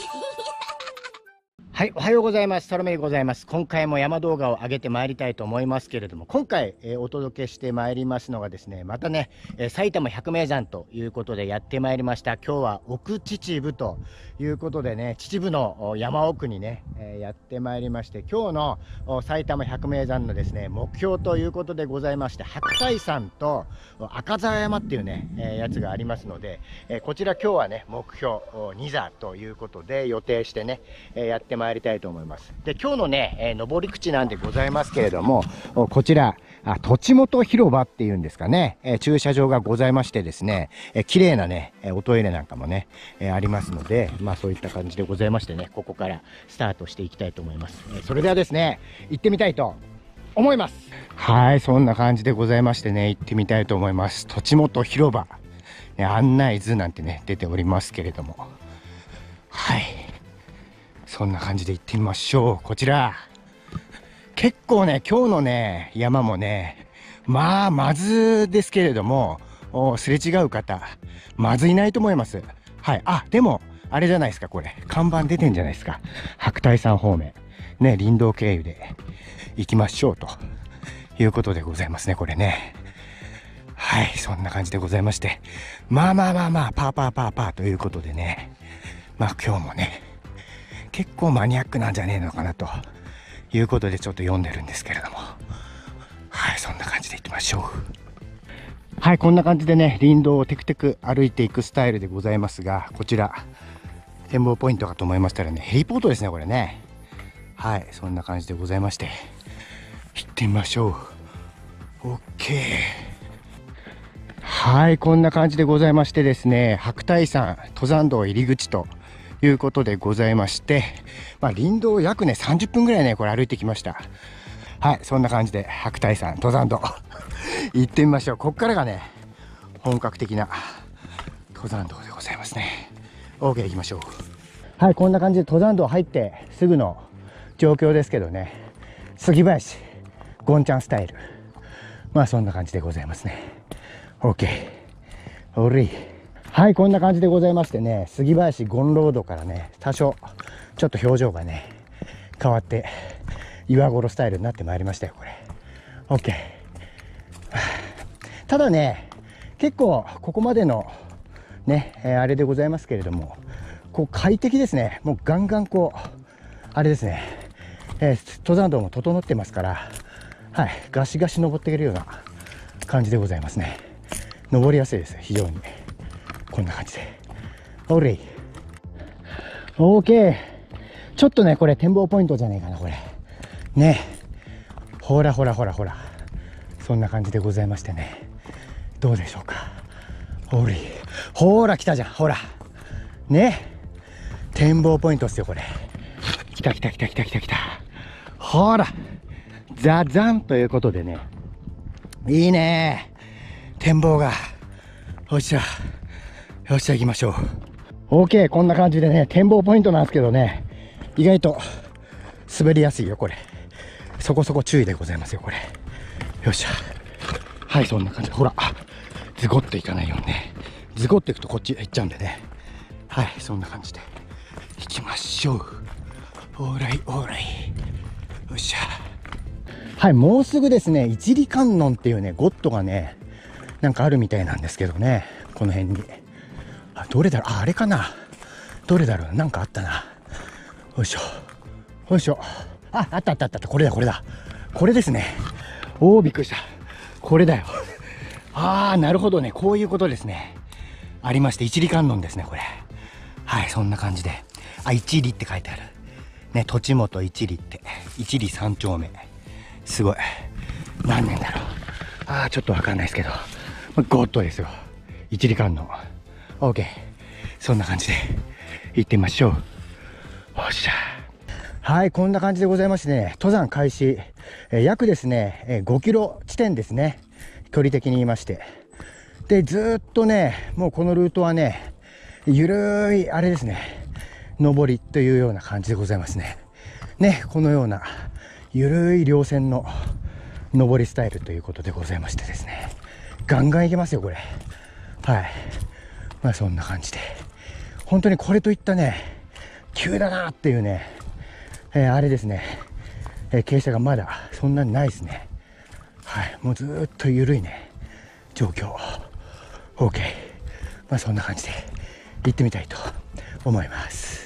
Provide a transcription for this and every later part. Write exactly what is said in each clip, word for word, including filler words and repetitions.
はい、おはようございます。サロメでございます。今回も山動画を上げてまいりたいと思いますけれども、今回、えー、お届けしてまいりますのがですね、またね、えー、埼玉百名山ということでやってまいりました。今日は奥秩父ということでね、秩父の山奥にね、えー、やってまいりまして、今日の埼玉百名山のですね、目標ということでございまして、白泰山と赤沢山っていうね、えー、やつがありますので、えー、こちら今日はね、目標に座ということで予定してね、えー、やってまいりました。やりたいと思います。で、今日のね、えー、登り口なんでございますけれども、こちらあ栃本広場っていうんですかね、えー、駐車場がございましてですね、えー、綺麗なね、おトイレなんかもね、えー、ありますので、まあそういった感じでございましてね、ここからスタートしていきたいと思います。えー、それではですね、行ってみたいと思います。はい、そんな感じでございましてね、行ってみたいと思います。栃本広場、ね、案内図なんてね出ておりますけれども、はい。そんな感じで行ってみましょう。こちら結構ね、今日のね山もね、まあまずですけれども、すれ違う方まずいないと思います。はい。あ、でもあれじゃないですか、これ看板出てんじゃないですか。白泰山方面ね、林道経由で行きましょうということでございますね、これね。はい、そんな感じでございまして、まあまあまあまあパーパーパーパーということでね、まあ今日もね結構マニアックなんじゃねえのかなということでちょっと読んでるんですけれども、はい、そんな感じでいきましょう。はい、こんな感じでね林道をテクテク歩いていくスタイルでございますが、こちら展望ポイントかと思いましたらね、ヘリポートですね、これね。はい、そんな感じでございまして、行ってみましょう。 OK。 はい、こんな感じでございましてですね、白泰山登山道入り口ということでございまして、まあ、林道を約ねさんじゅっぷんぐらいねこれ歩いてきました。はい、そんな感じで白泰山登山道行ってみましょう。ここからがね本格的な登山道でございますね。 OK、 行きましょう。はい、こんな感じで登山道入ってすぐの状況ですけどね、杉林ゴンちゃんスタイル、まあそんな感じでございますね。 OK、 おり。はい、こんな感じでございましてね、杉林ゴンロードからね多少ちょっと表情がね変わって岩頃スタイルになってまいりましたよ、これ。 OK。 ただね結構ここまでのね、えー、あれでございますけれども、こう快適ですね。もうガンガンこうあれですね、えー、登山道も整ってますから、はい、ガシガシ登っていけるような感じでございますね。登りやすいです、非常に。こんな感じで。オレイ。オーケー。ちょっとね、これ展望ポイントじゃねえかな、これ。ね。ほらほらほらほら。そんな感じでございましてね。どうでしょうか。オレイ。ほら、来たじゃん。ほら。ね。展望ポイントっすよ、これ。来た来た来た来た来た来た。ほら。ザザンということでね。いいね。展望が。よっしゃ。よっしゃ、行きましょう。 OK、 こんな感じでね展望ポイントなんですけどね、意外と滑りやすいよ、これ。そこそこ注意でございますよ、これ。よっしゃ。はい、そんな感じで、ほらズゴッといかないようにね、ズゴッといくとこっち行っちゃうんでね。はい、そんな感じで行きましょう。オーライオーライ。よっしゃ。はい、もうすぐですね一里観音っていうねゴッドがねなんかあるみたいなんですけどね、この辺に。あ、どれだろう、あ、あれかな、どれだろう、なんかあったな。よいしょよいしょ。あ、あったあったあった、これだこれだ、これですね。おお、びっくりした、これだよ。ああ、なるほどね、こういうことですね。ありまして、一里観音ですね、これ。はい、そんな感じで。あ、一里って書いてあるね、栃本一里って、一里三丁目。すごい、何年だろう、ああちょっとわかんないですけど、ゴッドですよ、一里観音。 OK、 そんな感じで行ってみましょう。おっしゃ。はい、こんな感じでございましてね、登山開始、えー、約ですね、えー、ごキロ地点ですね、距離的に言いまして。でずーっとねもうこのルートはねゆるいあれですね、上りというような感じでございますね。ね、このようなゆるい稜線の上りスタイルということでございましてですね、ガンガンいけますよ、これ。はい、まあそんな感じで、本当にこれといったね急だなっていうね、えー、あれですね、えー、傾斜がまだそんなにないですね。はい、もうずーっと緩いね状況。 OK、まあそんな感じで行ってみたいと思います。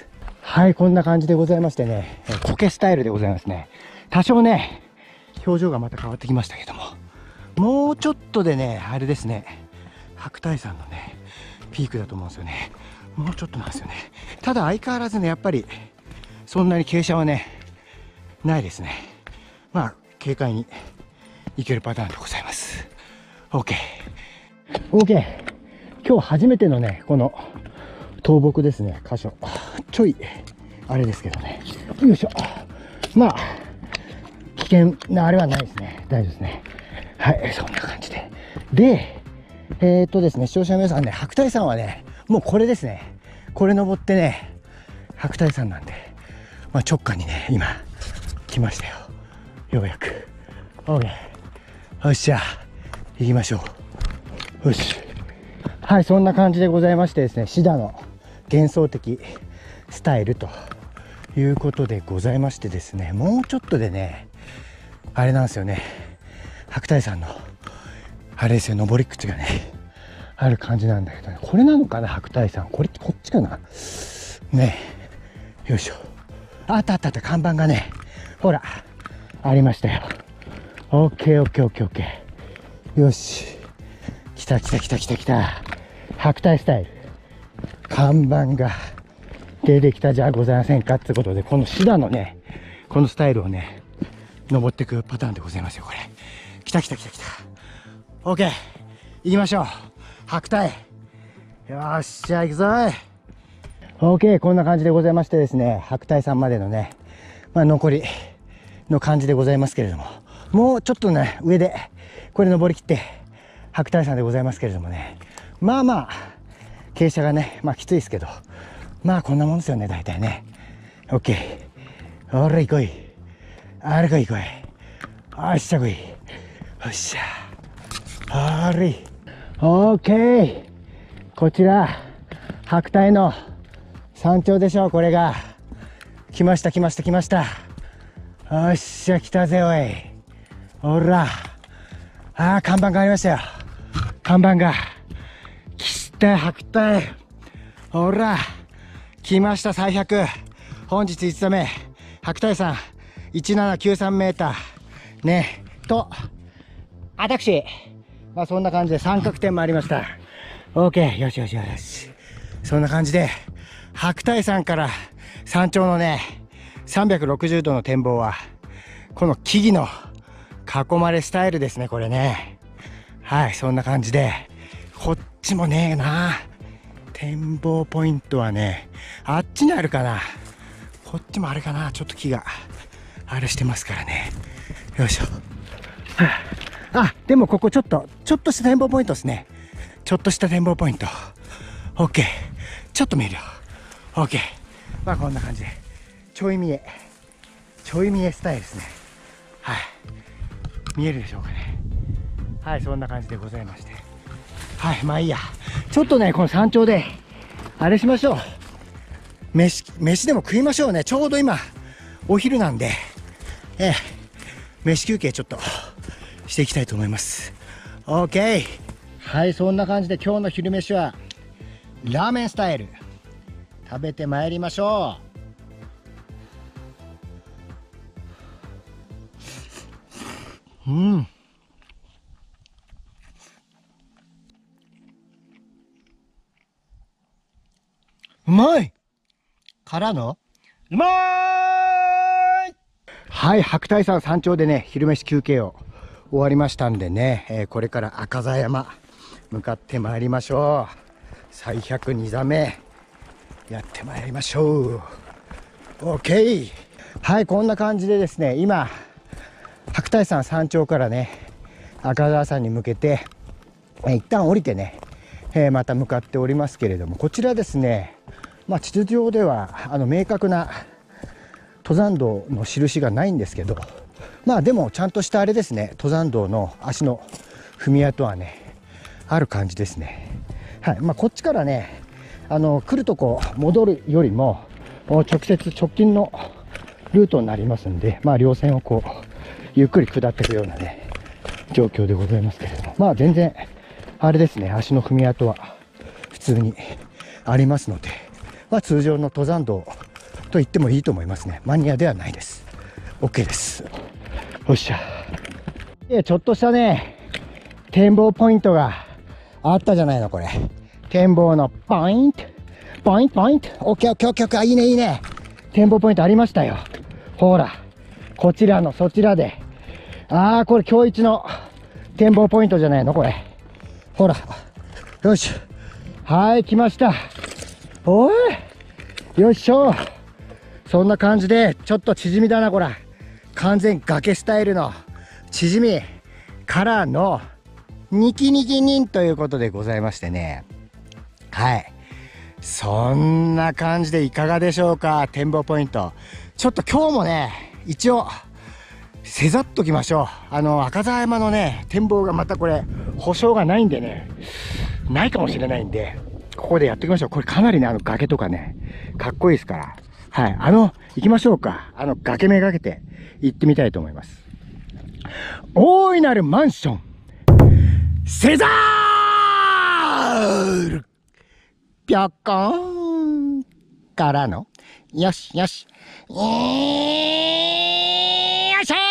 はい、こんな感じでございましてね、えー、苔スタイルでございますね。多少ね表情がまた変わってきましたけども、もうちょっとでねあれですね、白泰山のねピークだと思うんですよね。もうちょっとなんですよね。ただ相変わらずねやっぱりそんなに傾斜はねないですね。まあ軽快にいけるパターンでございます。 OK OK、 今日初めてのねこの倒木ですね箇所、ちょいあれですけどね、よいしょ。まあ危険なあれはないですね、大丈夫ですね。はい、そんな感じででえー、っとですね視聴者の皆さんね、白泰山はねもうこれですね、これ登ってね白泰山なんで、まあ、直下にね今来ましたよ、ようやく。 OK、 よっしゃ行きましょう。よし、はい、そんな感じでございましてですね、シダの幻想的スタイルということでございましてですね、もうちょっとでねあれなんですよね、白泰山のあれですよ、登り口がねある感じなんだけどね、これなのかな白泰山、これってこっちかなね。よいしょ、あったあったあった、看板がねほらありましたよ。 OKOKOKOK、 よし、来た来た来た来た来た、白泰スタイル看板が出てきたじゃございませんかってことで、このシダのねこのスタイルをね登っていくパターンでございますよ。これ来た来た来た来た。 OK、 行きましょう白泰。よっしゃ行くぞい。 OK、 こんな感じでございましてですね、白泰山までのね、まあ、残りの感じでございますけれども、もうちょっとね上でこれ登りきって白泰山でございますけれどもね、まあまあ傾斜がねまあきついですけど、まあこんなもんですよね大体ね。 OK、 おらいこい、あれこいこい、あっしゃこい、よっしゃ、あれい OK、 こちら白泰の山頂でしょう。これが来ました来ました来ました。よっしゃ来たぜおい、ほら、あー看板がありましたよ、看板が来た白泰、ほら来ました最百、本日いち座目白泰山いちななきゅうさんメーターねと、私まあそんな感じで三角点もありました。 OK、 よしよしよし、そんな感じで白泰山から山頂のねさんびゃくろくじゅうどの展望はこの木々の囲まれスタイルですね、これね。はい、そんな感じでこっちもねえな、展望ポイントはねあっちにあるかな、こっちもあれかな、ちょっと木があれしてますからね。よいしょ、はあ、あでもここちょっとちょっとした展望ポイントですね、ちょっとした展望ポイント。 OK、 ちょっと見えるよ。 OK、 まあこんな感じでちょい見えちょい見えスタイルですね。はい、見えるでしょうかね。はい、そんな感じでございまして、はい、まあいいや、ちょっとねこの山頂であれしましょう、飯飯でも食いましょうね。ちょうど今お昼なんで、ええ、飯休憩ちょっとしていきたいと思います。 OK、 はい、そんな感じで今日の昼飯はラーメンスタイル食べてまいりましょう。うん、うまいからのうまーい。はい、白泰山山頂でね昼飯休憩を終わりましたんでね、えー、これから赤座山向かってまいりましょう。最百に座目やってまいりましょう。 OK、 はい、こんな感じでですね今白泰山山頂からね赤座山に向けて、えー、一旦降りてね、えー、また向かっておりますけれども、こちらですね、まあ、地図上ではあの明確な登山道の印がないんですけど、まあでもちゃんとしたあれですね、登山道の足の踏み跡はねある感じですね。はい、まあ、こっちからねあの来るとこ戻るよりも直接直近のルートになりますんで、まあ稜線をこうゆっくり下っていくようなね状況でございますけれども、まあ全然あれですね、足の踏み跡は普通にありますので、まあ通常の登山道と言ってもいいと思いますね。マニアではないです。 OK です。よっしゃ。でちょっとしたね展望ポイントがあったじゃないのこれ。展望のポイントポイントポイント OKOKOK いいねいいね。展望ポイントありましたよ。ほらこちらのそちらで、ああこれ今日一の展望ポイントじゃないのこれ。ほらよし、はい来ました。おいよいしょ。そんな感じでちょっと縮みだなこら。完全崖スタイルの縮みからのニキニキニンということでございましてね。はい、そんな感じでいかがでしょうか。展望ポイントちょっと今日もね一応せざっときましょう。あの赤座山のね展望がまたこれ保証がないんでね、ないかもしれないんでここでやっていきましょう。これかなりねあの崖とかねかっこいいですから、はい、あの行きましょうか。あの崖めがけて行ってみたいと思います。大いなるマンションセザールぴょこーんからのよしよしよいしょ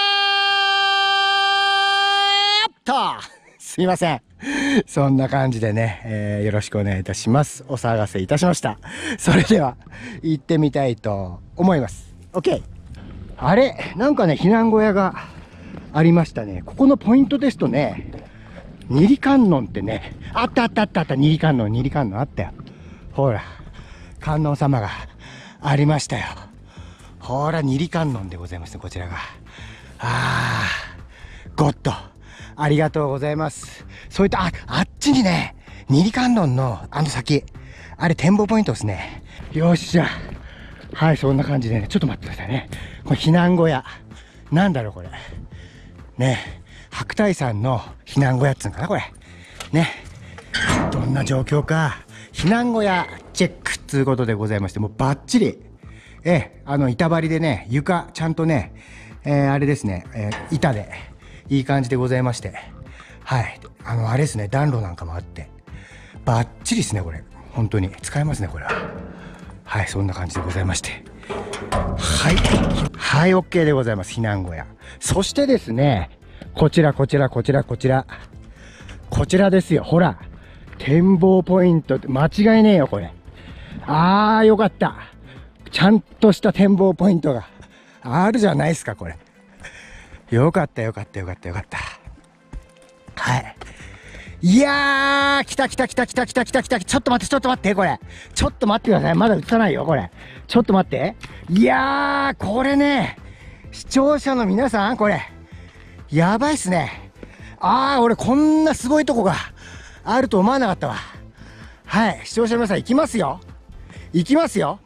ーっとすいません。そんな感じでね、えー、よろしくお願いいたします。お騒がせいたしました。それでは行ってみたいと思います。 OK。 あれなんかね避難小屋がありましたね。ここのポイントですとね、二里観音ってね、あったあったあったあった、二里観音、二里観音あったよ。ほら、観音様がありましたよ。ほら、二里観音でございますね、こちらが。あー、ゴッド、ありがとうございます。そういった、あ、あっちにね、二里観音のあの先、あれ展望ポイントですね。よっしゃ。はい、そんな感じでね、ちょっと待ってくださいね。これ避難小屋。なんだろう、これ。ね。白泰山の避難小屋っつうんかなこれね。どんな状況か避難小屋チェックっつうことでございまして、もうバッチリえあの板張りでね床ちゃんとね、えー、あれですね、えー、板でいい感じでございまして、はいあのあれですね暖炉なんかもあってバッチリですね。これ本当に使えますねこれは。はいそんな感じでございまして、はいはい OK でございます。避難小屋、そしてですねこちらこちらこちらこちらこちらですよ。ほら展望ポイント間違いねえよこれ。あーよかった、ちゃんとした展望ポイントがあるじゃないですかこれ。よかったよかったよかったよかった。はいいやー来た来た来た来た来た来た来た。ちょっと待ってちょっと待ってこれちょっと待ってください。まだ映さないよこれ。ちょっと待って。いやーこれね視聴者の皆さんこれやばいっすね。ああ、俺こんなすごいとこがあると思わなかったわ。はい、視聴者の皆さん行きますよ。行きますよ。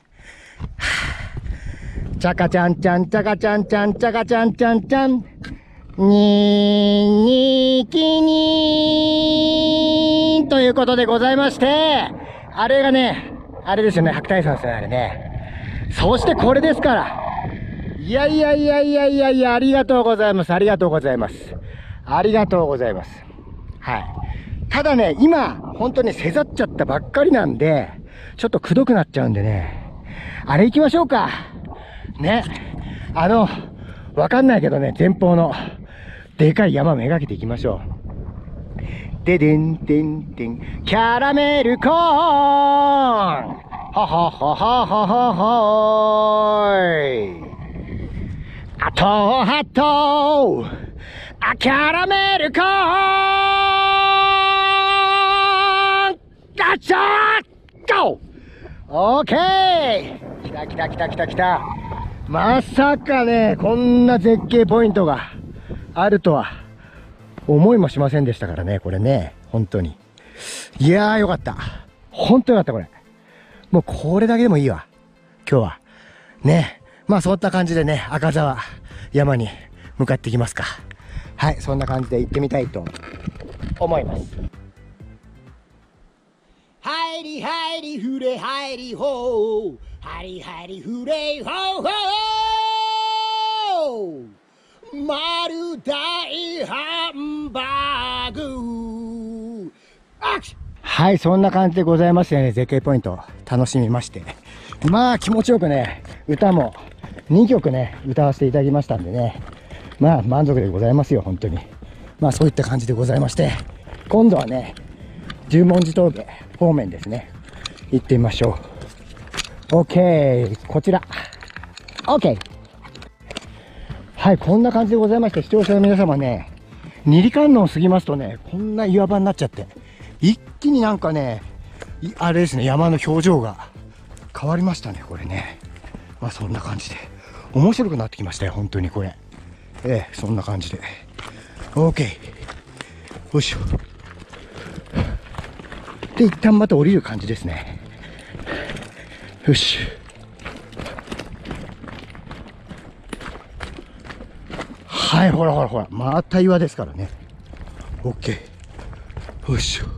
チャカチャンチャンチャカチャンチャンチャカチャンチャンチャン。にーにきにーということでございまして、あれがね、あれですよね、白泰山ですよね、あれね。そしてこれですから。いやいやいやいやいやいや、ありがとうございます。ありがとうございます。ありがとうございます。はい。ただね、今、本当にせざっちゃったばっかりなんで、ちょっとくどくなっちゃうんでね。あれ行きましょうか。ね。あの、わかんないけどね、前方の、でかい山めがけていきましょう。ででんでんでん、キャラメルコーンははははははーい。あとあとあキャラメルコーンあちゃーゴーオーケー。来た来た来た来た来た。まさかねこんな絶景ポイントがあるとは思いもしませんでしたからねこれね本当に。いやーよかった、本当よかったこれ。もうこれだけでもいいわ今日はね。まあそんな感じでね赤沢山に向かっていきますか。はいそんな感じで行ってみたいと思います。入り入りふれ入りほうハリハリフレイホーホーまる大ハンバーグ。はい、そんな感じでございましてね、絶景ポイント楽しみまして、まあ気持ちよくね、歌もにきょくね、歌わせていただきましたんでね、まあ満足でございますよ、本当に。まあそういった感じでございまして、今度はね、十文字峠方面ですね、行ってみましょう。 OK、 こちら OK。 はい、こんな感じでございまして、視聴者の皆様ね、二里観音を過ぎますとね、こんな岩場になっちゃって、一気になんかね、あれですね、山の表情が変わりましたね、これね。まあそんな感じで面白くなってきましたよ、本当にこれ。ええ、そんな感じで OK。 よいしょ。で、一旦また降りる感じですね。よし。はい、ほらほらほら、また岩ですからね。 OK。 よいしょ。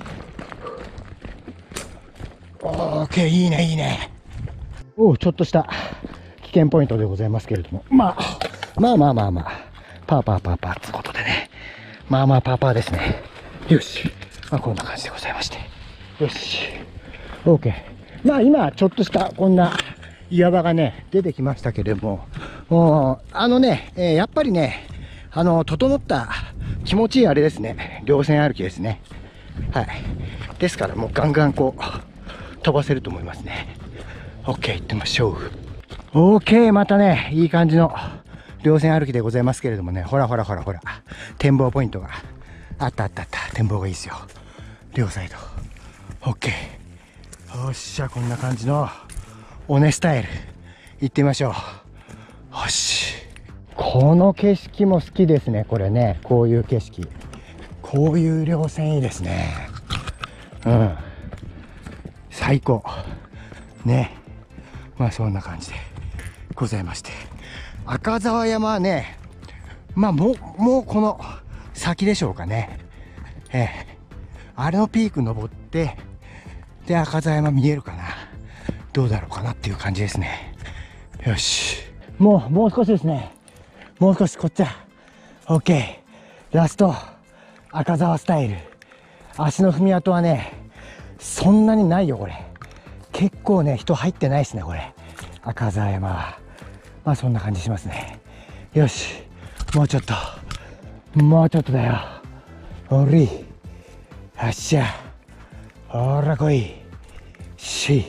OK、 いいねいいね。おお、ちょっとした危険ポイントでございますけれども、まあまあまあまあまあパーパーパーパーってことでね、まあまあパーパーですね。よし、まあこんな感じでございまして、よし OK。 まあ今ちょっとしたこんな岩場がね出てきましたけれども、もうあのね、えー、やっぱりね、あの整った気持ちいいあれですね、稜線歩きですね。はい、ですからもうガンガンこう飛ばせると思いますね。 OK、 行ってみましょう。 OK、 またねいい感じの稜線歩きでございますけれどもね、ほらほらほらほら、展望ポイントがあったあったあった。展望がいいですよ、両サイド。 OK、 よっしゃ、こんな感じの尾根スタイル行ってみましょう。よし、この景色も好きですね、これね。こういう景色、こういう稜線いいですね。うん、最高ね。まあそんな感じでございまして、赤沢山はね、まあもうもうこの先でしょうかね。ええ、あれのピーク登ってで赤沢山見えるかな、どうだろうかなっていう感じですね。よし、もうもう少しですね、もう少しこっちは OK。 ラスト赤沢スタイル。足の踏み跡はねそんなにないよこれ。結構ね人入ってないですねこれ、赤沢山は。まあそんな感じしますね。よし、もうちょっともうちょっとだよ。おり、よっしゃ、ほら来いし。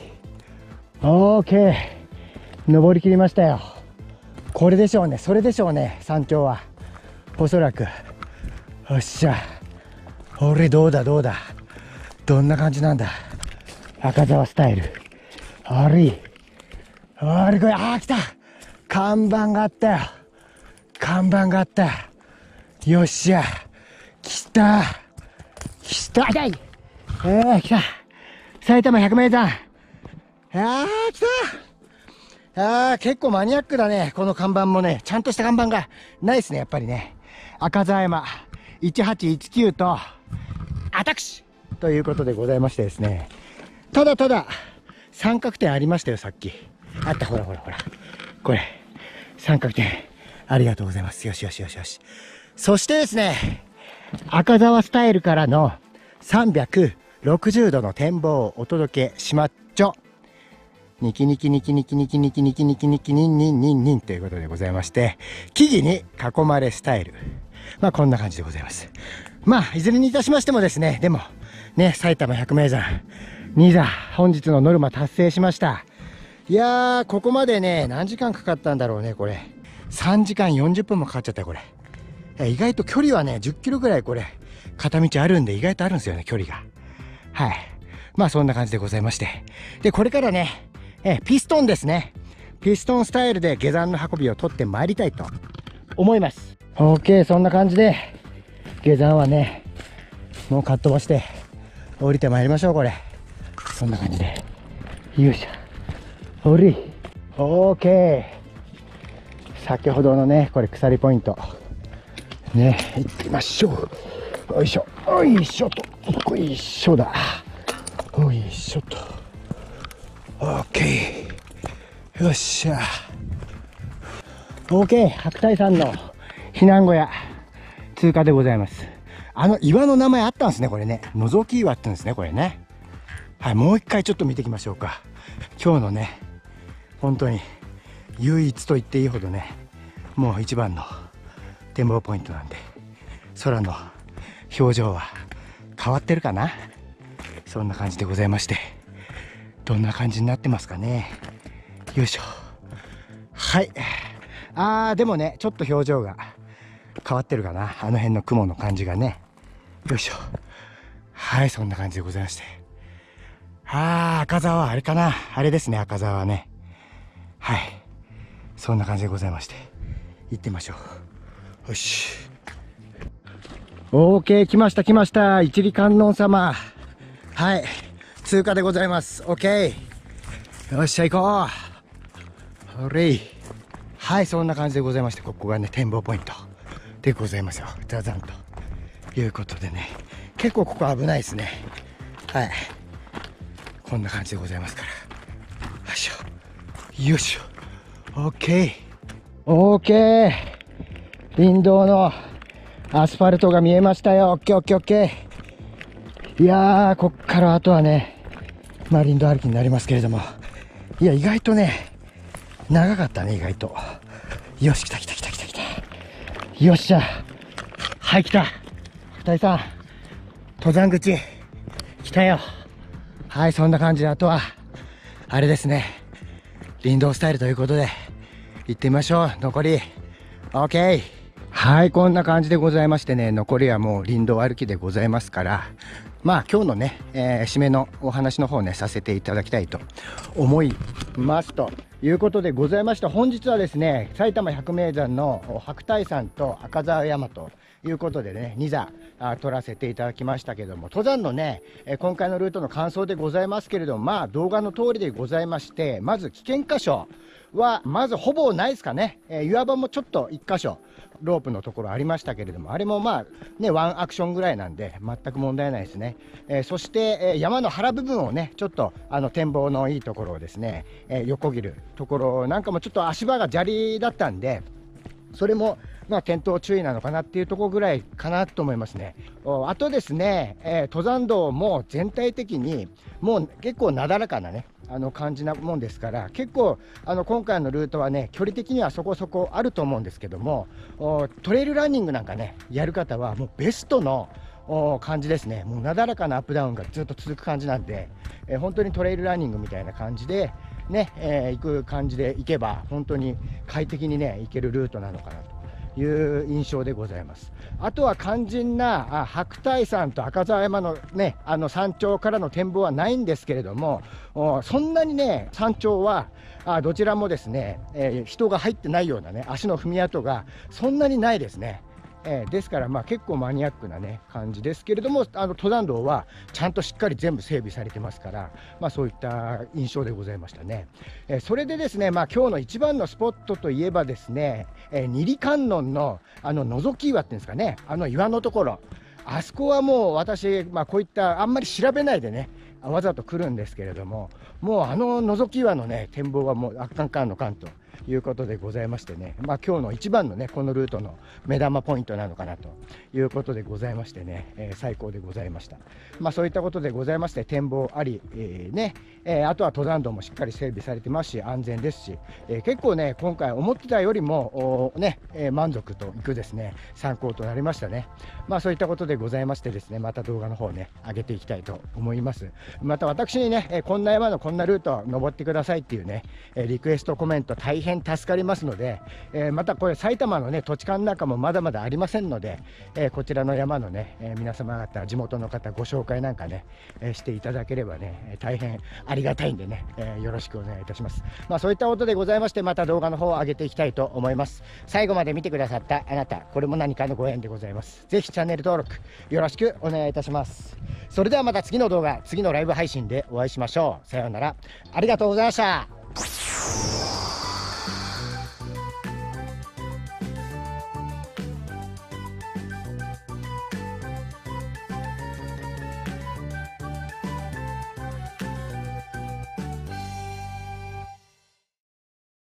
OK、 登りきりましたよ。これでしょうね、それでしょうね、山頂はおそらく。よっしゃ、ほれ、どうだどうだ、どんな感じなんだ赤沢スタイル。ありあれこれ、あー来た、看板があったよ、看板があった。よっしゃ、来た来た、痛い、えー、来た埼玉百名山。あー来た。あー結構マニアックだね、この看板もね。ちゃんとした看板がないですね、やっぱりね。赤沢山いちはちいちきゅうとアタクシということでございましてですね、ただただ三角点ありましたよ、さっきあった。ほらほらほら、これ三角点ありがとうございます。よしよしよしよし。そしてですね、赤沢スタイルからのさんびゃくろくじゅうどの展望をお届けしまっちょ。ニキニキニキニキニキニキニキニキニキニンニンニンニンということでございまして、木々に囲まれスタイル、まあこんな感じでございます。まあいずれにいたしましてもですね、でもね、埼玉百名山に座本日のノルマ達成しました。いやーここまでね何時間かかったんだろうね、これさんじかんよんじゅっぷんもかかっちゃったよこれ。意外と距離はねじゅっキロぐらいこれ片道あるんで、意外とあるんですよね、距離が。はい、まあそんな感じでございまして、でこれからねえピストンですね、ピストンスタイルで下山の運びを取ってまいりたいと思います。 OK、 そんな感じで下山はねもうかっ飛ばして降りてまいりましょう。これそんな感じでよいしょ、降り OK。 先ほどのねこれ鎖ポイントね行ってみましょう。よいしょよいしょと、よいしょだ、よいしょと OK。 よっしゃ。 OK、 白泰山の避難小屋通過でございます。あの岩の名前あったんですね、これね。覗き岩って言うんですね、これね。はい、もう一回ちょっと見ていきましょうか。今日のね、本当に唯一と言っていいほどね、もう一番の展望ポイントなんで、空の表情は変わってるかな。そんな感じでございまして、どんな感じになってますかね。よいしょ。はい。あー、でもね、ちょっと表情が変わってるかな。あの辺の雲の感じがね。よいしょ。はい、そんな感じでございまして。あー、赤沢はあれかな。あれですね、赤沢はね。はい。そんな感じでございまして。行ってみましょう。よし。OK、来ました来ました。一里観音様。はい。通過でございます。OK。よっしゃ、行こう。ほれい。はい、そんな感じでございまして、ここがね、展望ポイントでございますよ。ザザンということでね、結構ここ危ないですね。はい。こんな感じでございますから。よいしょ。よいしょ。OK。OK。林道のアスファルトが見えましたよ。OK、OK、OK。いやー、こっからあとはね、まあ林道歩きになりますけれども。いや、意外とね、長かったね、意外と。よし、来た来た来た来た来た。よっしゃ。はい、来た。二人さん、登山口、来たよ。はい、そんな感じで、あとは、あれですね。林道スタイルということで、行ってみましょう。残り、OK。はい、こんな感じでございましてね、残りはもう林道歩きでございますから、まあ今日のね、えー、締めのお話の方ね、させていただきたいと思いますということでございまして、本日はですね、埼玉百名山の白泰山と赤沢山ということでね、に座あ撮らせていただきましたけども、登山のね、えー、今回のルートの感想でございますけれども、まあ動画の通りでございまして、まず危険箇所はまずほぼないですかね。えー、岩場もちょっといっ箇所ロープのところありましたけれども、あれもまあね、ワンアクションぐらいなんで全く問題ないですね。えー、そして、えー、山の腹部分をね、ちょっとあの展望のいいところをですね、えー、横切るところなんかもちょっと足場が砂利だったんで、それもまあ転倒注意なのかなっていうところぐらいかなと思いますね。あとですね、えー、登山道も全体的にもう結構なだらかなね、あの感じなもんですから、結構あの今回のルートはね、距離的にはそこそこあると思うんですけども、トレイルランニングなんかねやる方はもうベストの感じですね。もうなだらかなアップダウンがずっと続く感じなんで、えー、本当にトレイルランニングみたいな感じでね、えー、行く感じで行けば本当に快適にね行けるルートなのかなという印象でございます。あとは肝心なあ白泰山と赤沢山のね、あの山頂からの展望はないんですけれども、そんなにね山頂はあどちらもですね、えー、人が入ってないようなね足の踏み跡がそんなにないですね。えー、ですからまあ結構マニアックなね感じですけれども、あの登山道はちゃんとしっかり全部整備されてますから、まあそういった印象でございましたね。えー、それでですね、まあ今日の一番のスポットといえばですね、えー、二里観音のあの覗き岩っていうんですかね、あの岩のところ、あそこはもう私、まあこういったあんまり調べないでねわざと来るんですけれども、もうあの覗き岩のね展望はもう圧巻かんのかんということでございましてね、まあ今日の一番のねこのルートの目玉ポイントなのかなということでございましてね、えー、最高でございました。まあそういったことでございまして、展望あり、えー、ね、えー、あとは登山道もしっかり整備されてますし安全ですし、えー、結構ね今回思ってたよりもね、えー、満足といくですね参考となりましたね。まあそういったことでございましてですね、また動画の方ね上げていきたいと思います。また私にね、えー、こんな山のこんなルート登ってくださいっていうね、えー、リクエストコメント大変助かりますので、えー、またこれ埼玉のね土地勘なんかもまだまだありませんので、えー、こちらの山のね、えー、皆様方地元の方ご紹介なんかね、えー、していただければね大変ありがたいんでね、えー、よろしくお願いいたします。まあそういったことでございまして、また動画の方を上げていきたいと思います。最後まで見てくださったあなた、これも何かのご縁でございます。ぜひチャンネル登録よろしくお願いいたします。それではまた次の動画、次のライブ配信でお会いしましょう。さようなら。ありがとうございました。